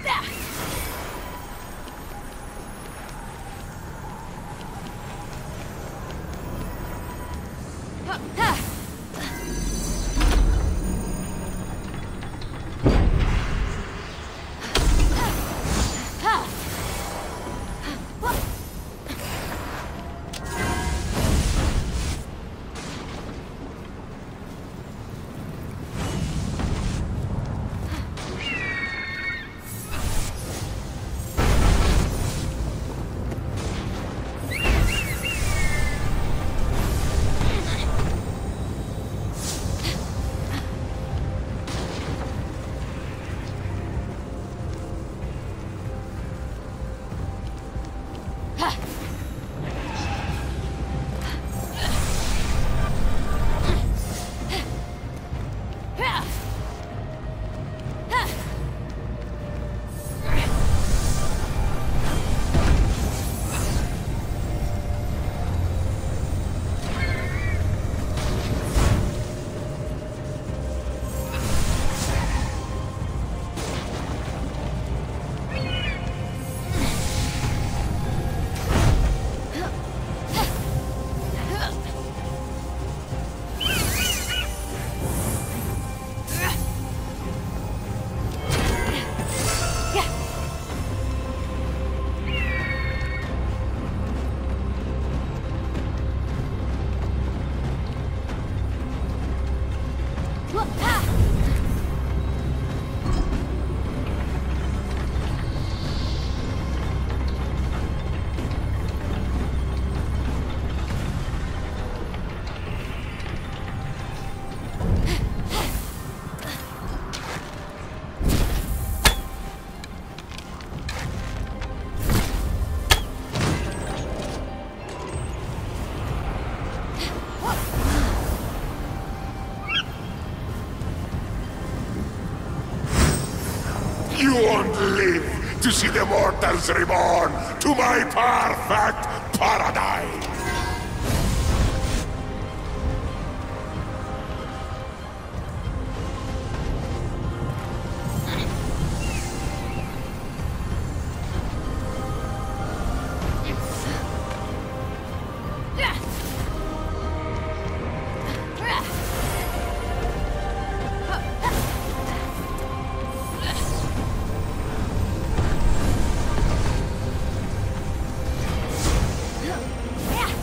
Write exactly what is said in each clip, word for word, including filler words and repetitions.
You won't live to see the mortals reborn to my perfect paradise! Yeah.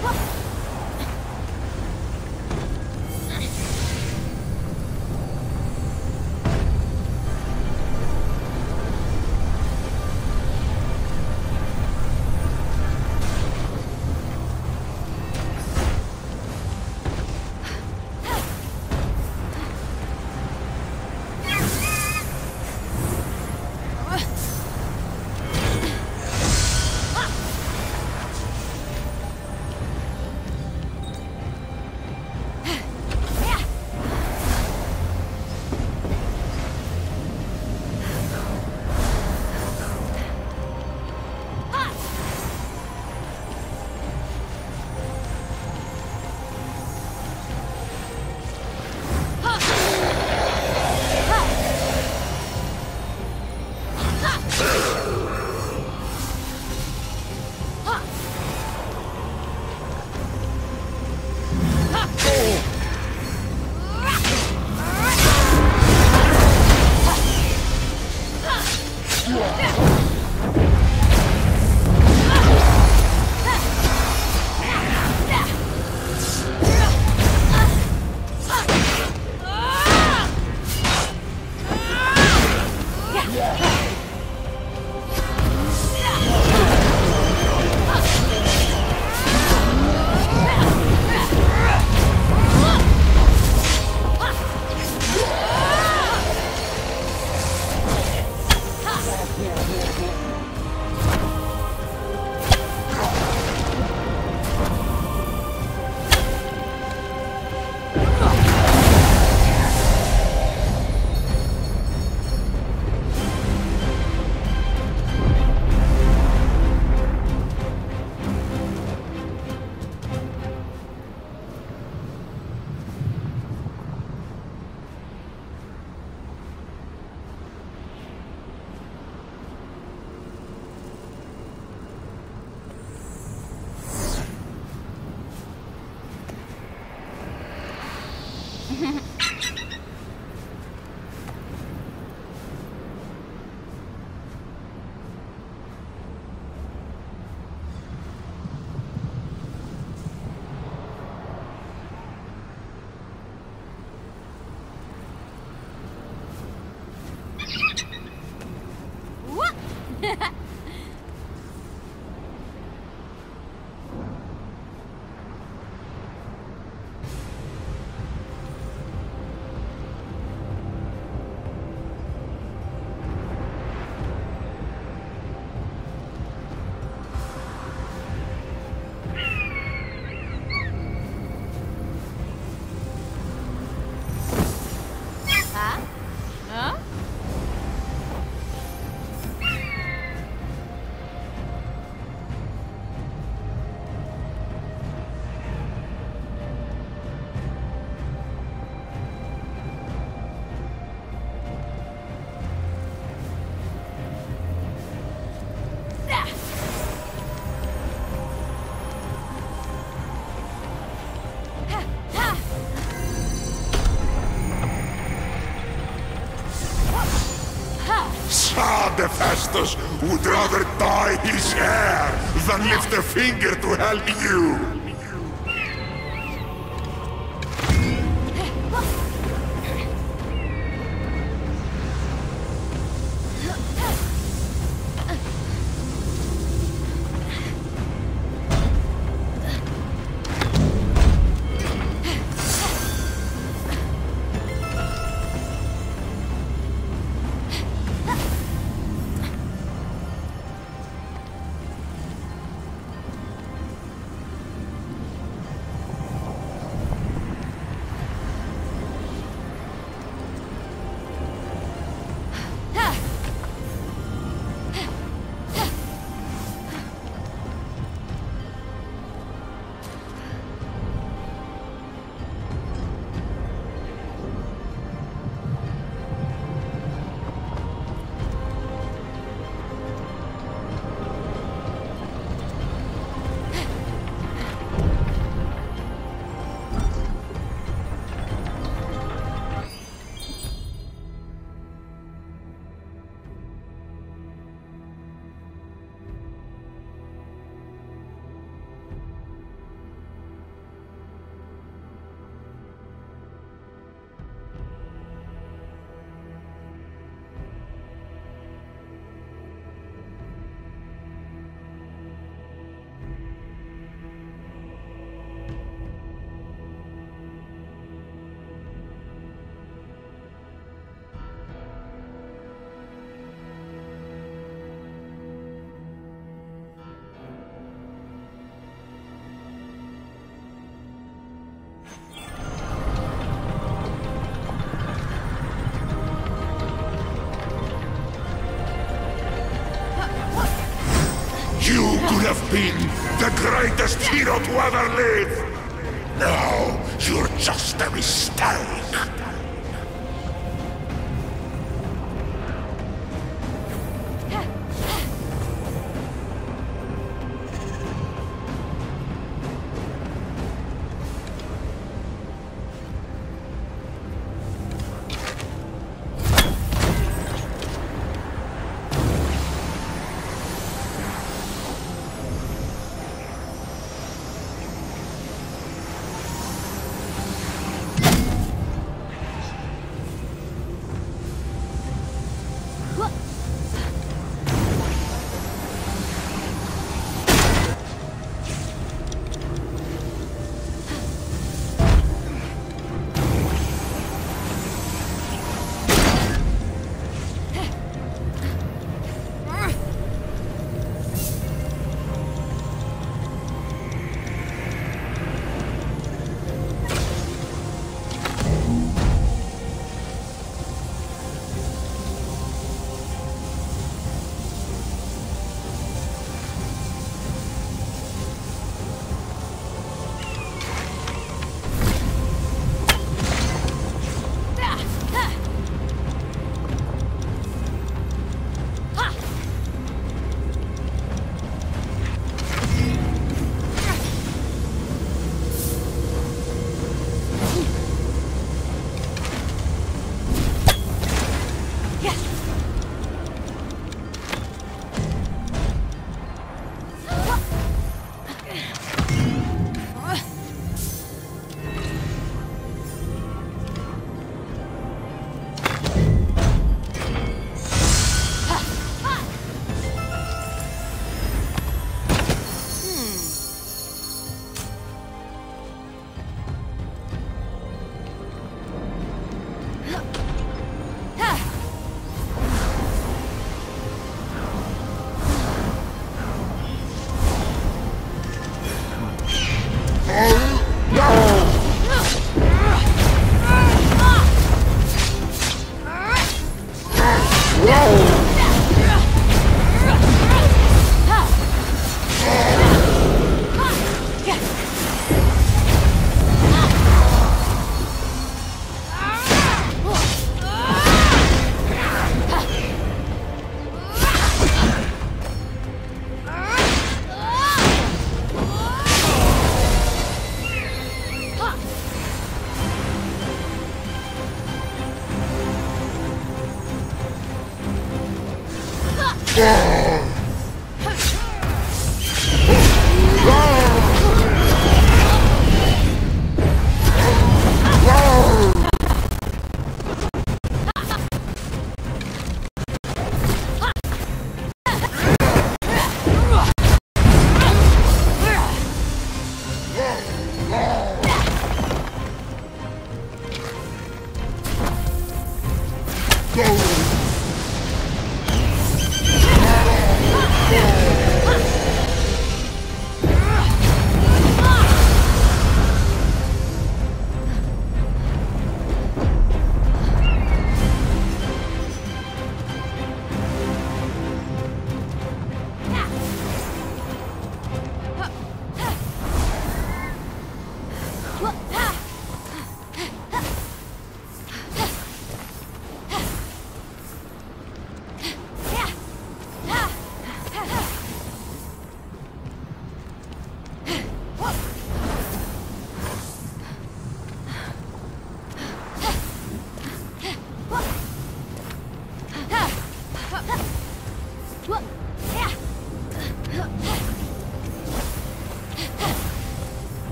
Hephaestus would rather dye his hair than lift a finger to help you! been the greatest hero to ever live. Now, you're just a mistake.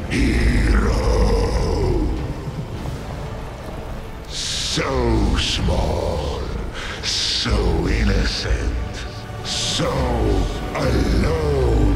Hero. So small, so innocent, so alone.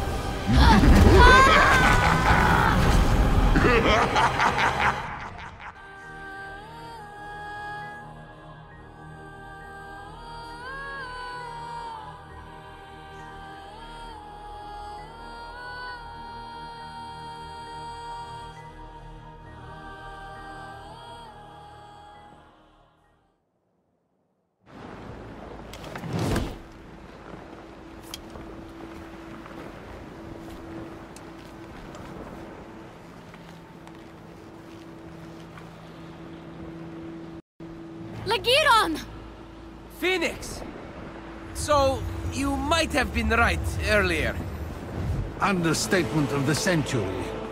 Lagiron! Phoenix! So, you might have been right earlier. Understatement of the century.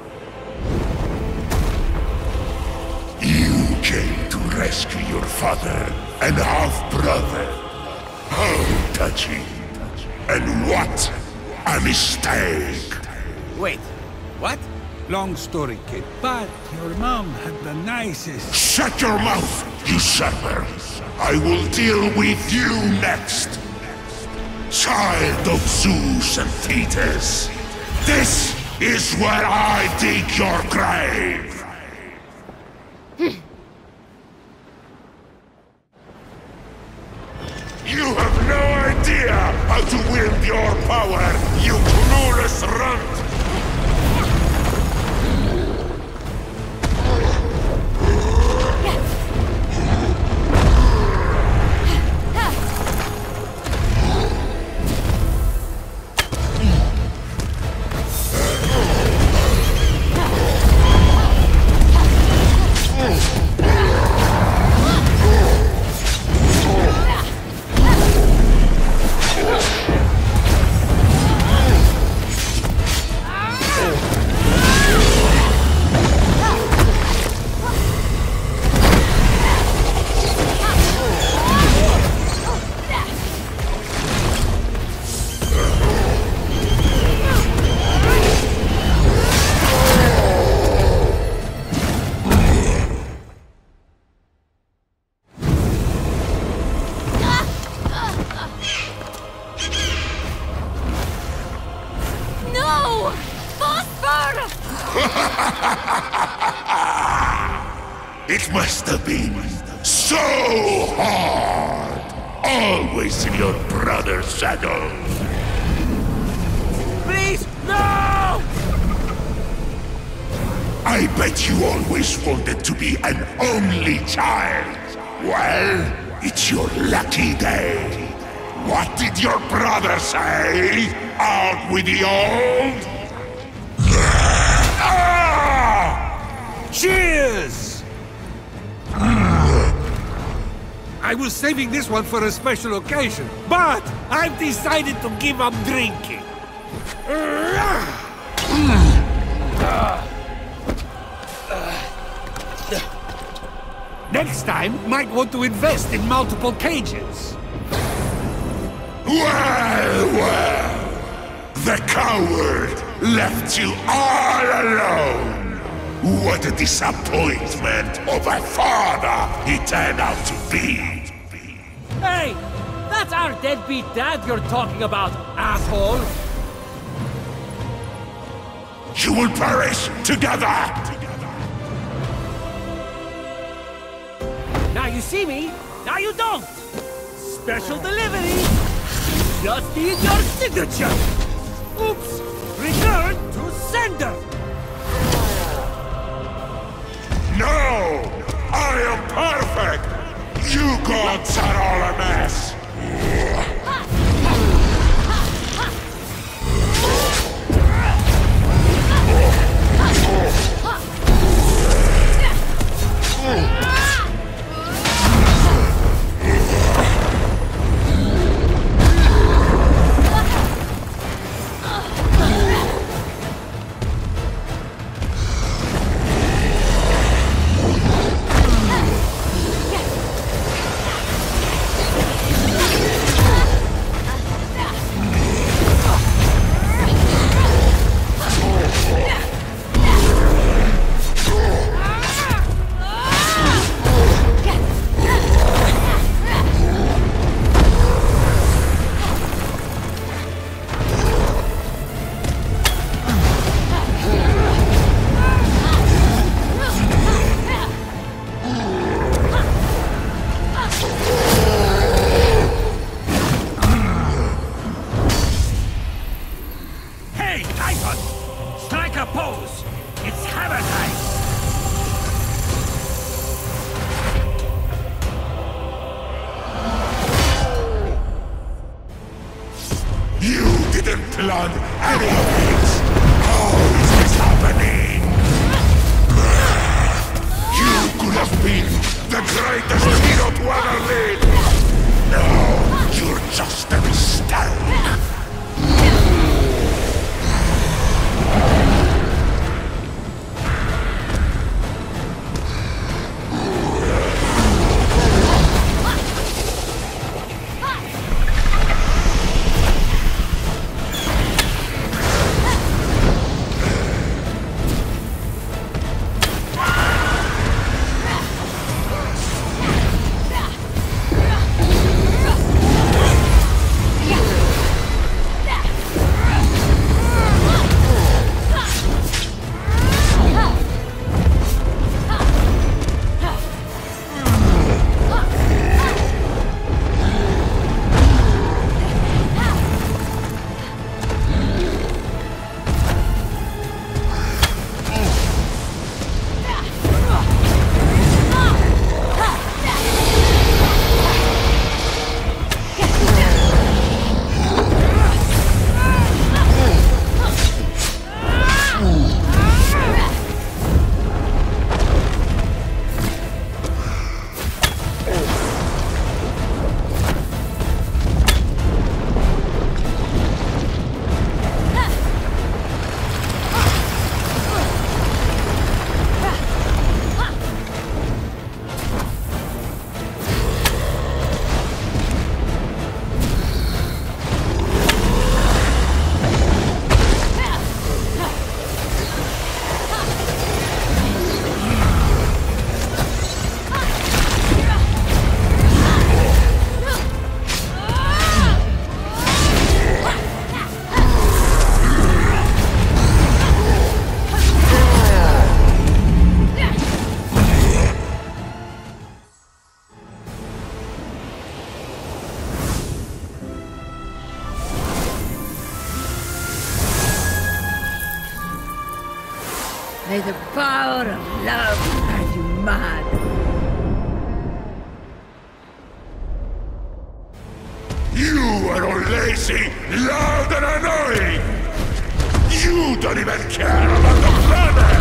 You came to rescue your father and half-brother. How touching. And what a mistake! Wait, what? Long story, kid. But your mom had the nicest... Shut your mouth, usurper! I will deal with you next! Child of Zeus and Thetis, this is where I dig your grave! You have no idea how to wield your power, you clueless runt! It must have been so hard! Always in your brother's shadow! Please, no! I bet you always wanted to be an only child. Well, it's your lucky day. What did your brother say? Out with the old? Ah! Cheers! I was saving this one for a special occasion, but I've decided to give up drinking. Next time, might want to invest in multiple cages. Well, well! The coward left you all alone! What a disappointment of a father he turned out to be! Hey! That's our deadbeat dad you're talking about, asshole! You will perish together! Now you see me, now you don't! Special delivery! Just need your signature! Oops! Return to sender! No! I am perfect! You gods are all a mess! You didn't plan any of it! How is this happening? You could have been the greatest hero to ever live! Now, you're just a mistake! May the power of love drive you mad. You are all lazy, loud and annoying! You don't even care about the planet!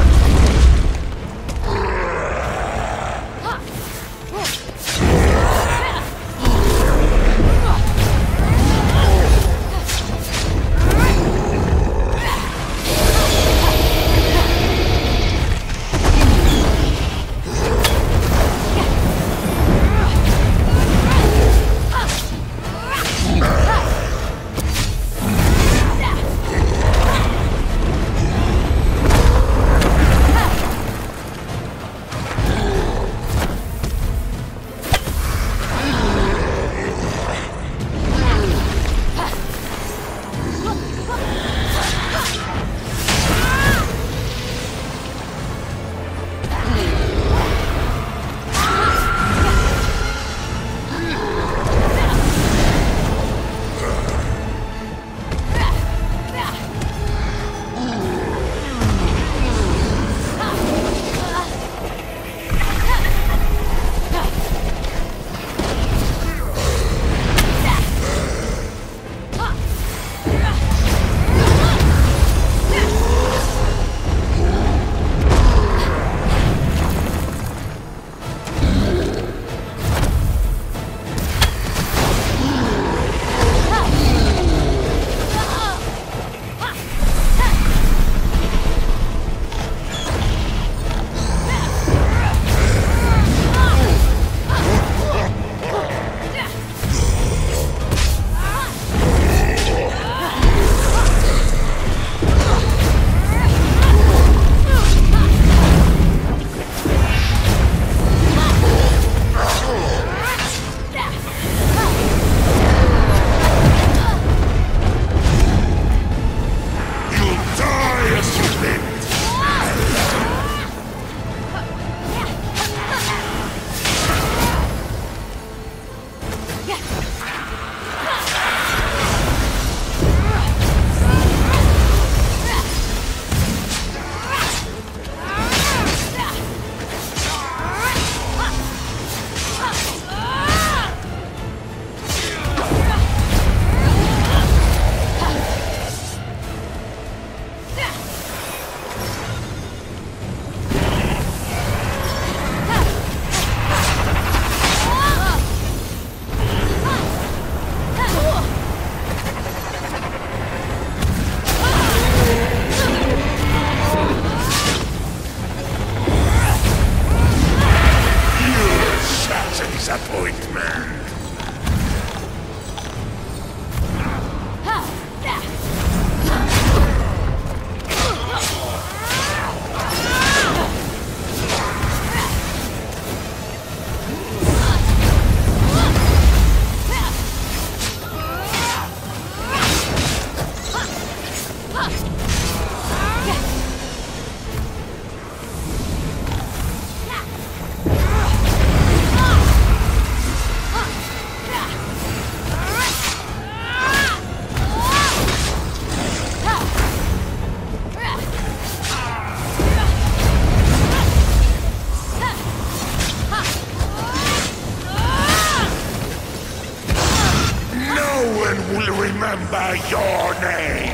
your name!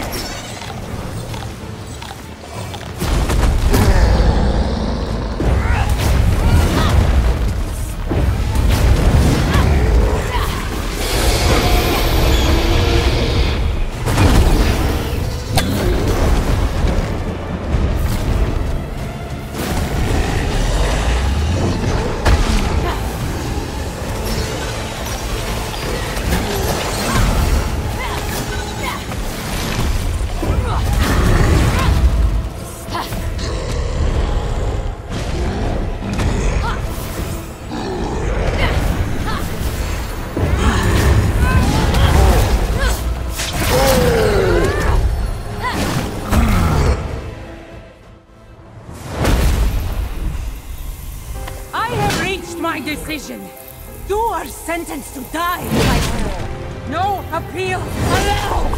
My decision. You are sentenced to die, Viper. No appeal allowed!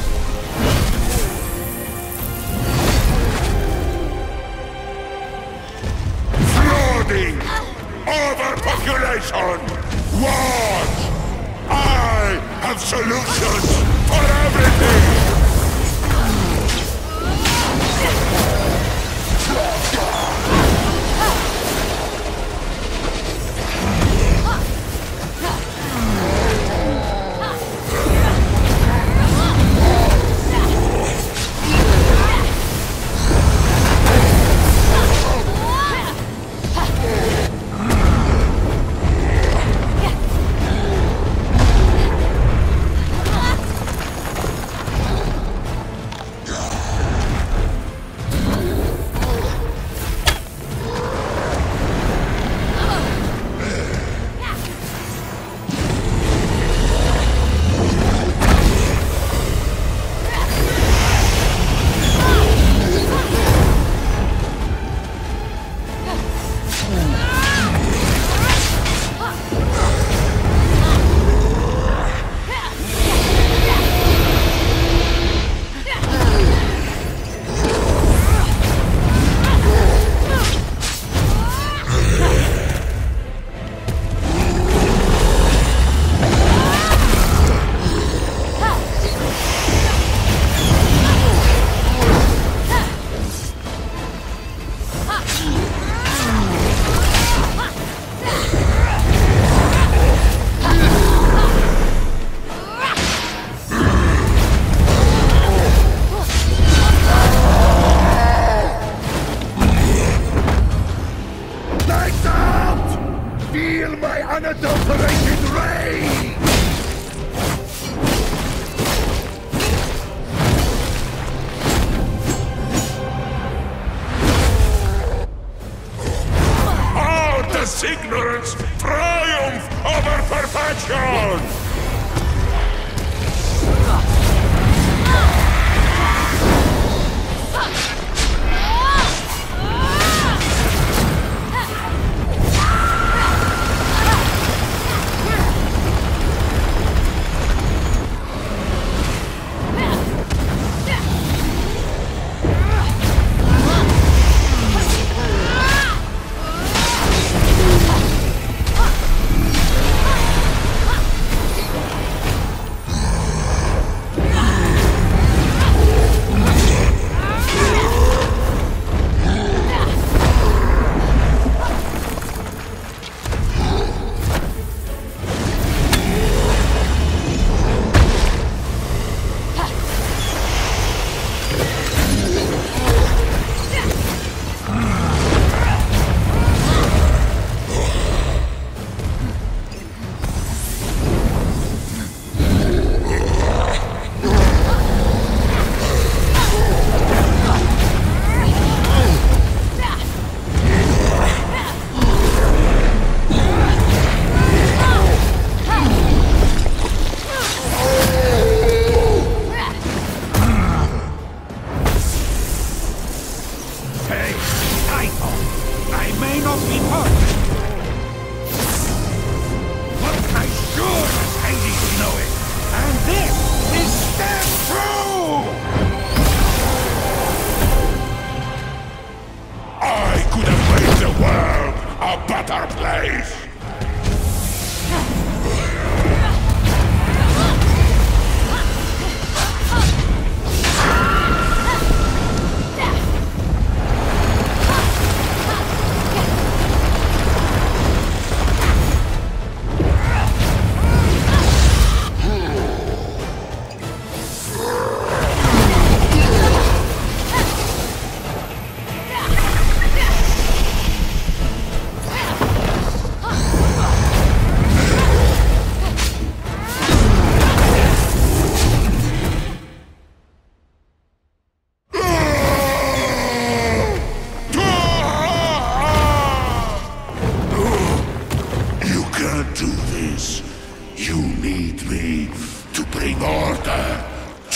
Flooding! Overpopulation! Wars! I have solutions for everything!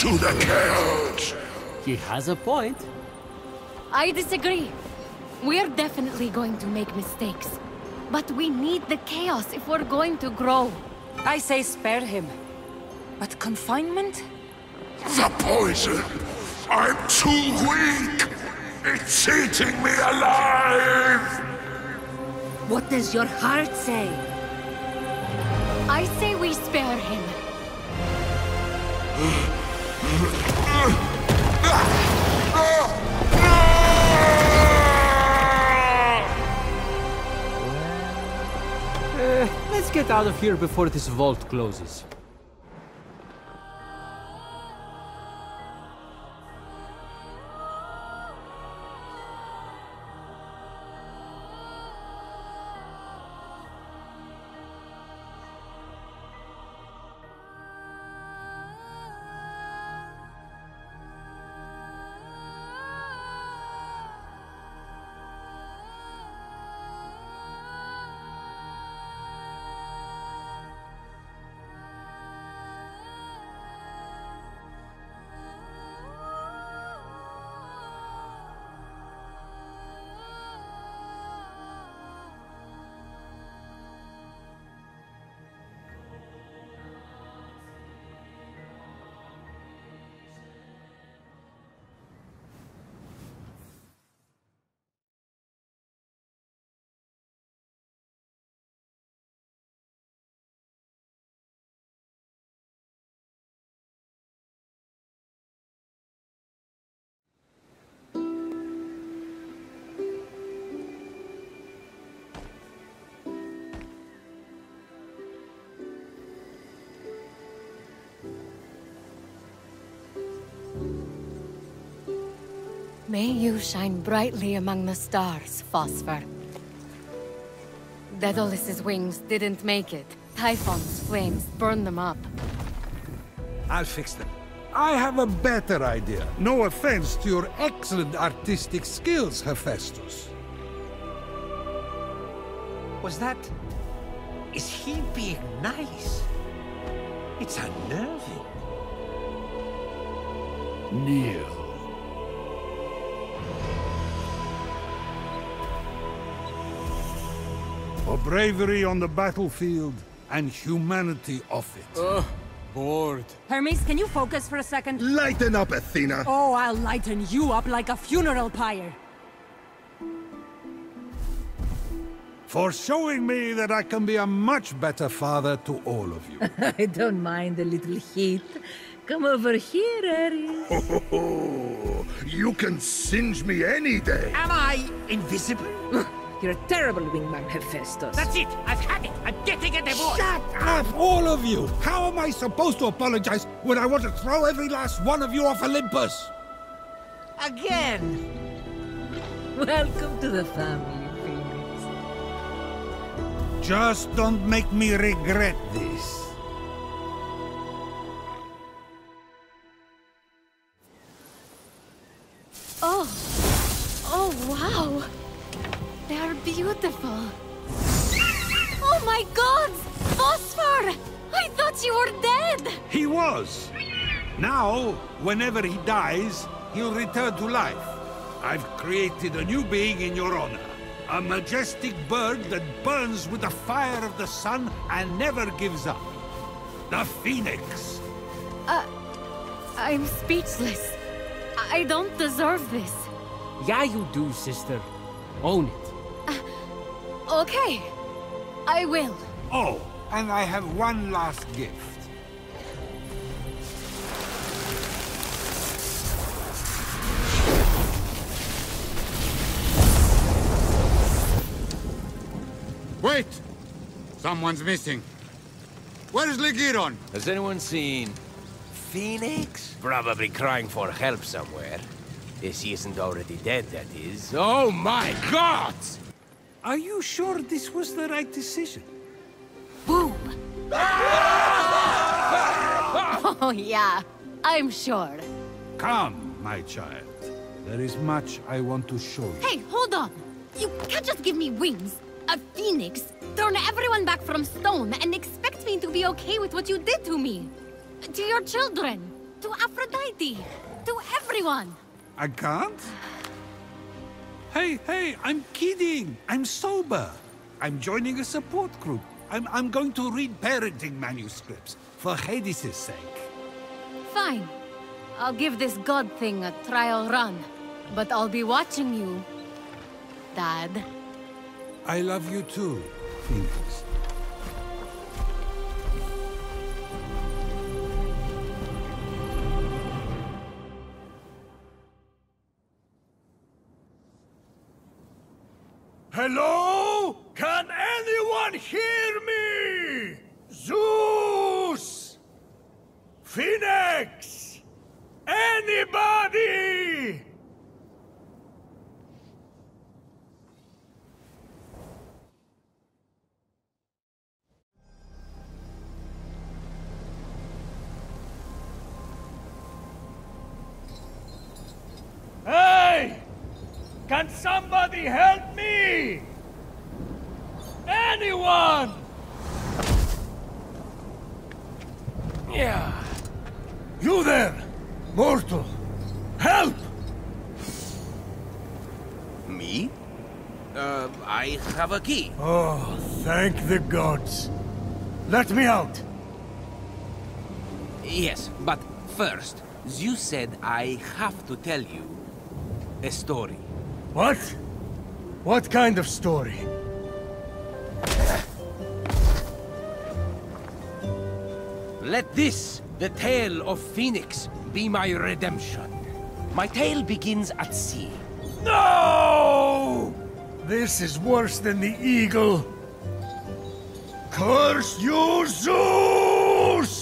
to the chaos. He has a point. I disagree. We're definitely going to make mistakes. But we need the chaos if we're going to grow. I say spare him. But confinement? The poison! I'm too weak! It's eating me alive! What does your heart say? I say we spare him. Uh, let's get out of here before this vault closes. May you shine brightly among the stars, Phosphor. Daedolus's wings didn't make it. Typhon's flames burned them up. I'll fix them. I have a better idea. No offense to your excellent artistic skills, Hephaestus. Was that... is he being nice? It's unnerving. Kneel. For bravery on the battlefield and humanity off it. Ugh, bored. Hermes, can you focus for a second? Lighten up, Athena! Oh, I'll lighten you up like a funeral pyre. For showing me that I can be a much better father to all of you. I don't mind a little heat. Come over here, Ares. Ho, ho, ho. You can singe me any day! Am I invisible? You're a terrible wingman, Hephaestus. That's it! I've had it! I'm getting a divorce! Shut up, all of you! How am I supposed to apologize when I want to throw every last one of you off Olympus? Again! Welcome to the family, Phoenix. Just don't make me regret this. Oh! Oh, wow! They're beautiful. Oh my god! Phosphor! I thought you were dead! He was. Now, whenever he dies, he'll return to life. I've created a new being in your honor. A majestic bird that burns with the fire of the sun and never gives up. The Phoenix. Uh... I'm speechless. I don't deserve this. Yeah, you do, sister. Own it. Okay. I will. Oh, and I have one last gift. Wait! Someone's missing. Where's Legiron? Has anyone seen Phoenix? Probably crying for help somewhere. If he isn't already dead, that is. Oh my god! Are you sure this was the right decision? Boom! Oh yeah, I'm sure. Come, my child. There is much I want to show you. Hey, hold on! You can't just give me wings. A phoenix, turn everyone back from stone, and expect me to be okay with what you did to me. To your children. To Aphrodite! To everyone! I can't? Hey, hey, I'm kidding! I'm sober! I'm joining a support group. I'm, I'm going to read parenting manuscripts, for Hades' sake. Fine. I'll give this god thing a trial run. But I'll be watching you, Dad. I love you too, Phoenix. Hello? Can anyone hear me? Zeus! Phoenix! Anybody? Hey! Can somebody help me? Anyone? Yeah. You there, mortal. Help! Me? Uh, I have a key. Oh, thank the gods. Let me out. Yes, but first, Zeus said I have to tell you a story. What? What kind of story? Let this, the tale of Phoenix, be my redemption. My tale begins at sea. No! This is worse than the eagle. Curse you, Zeus!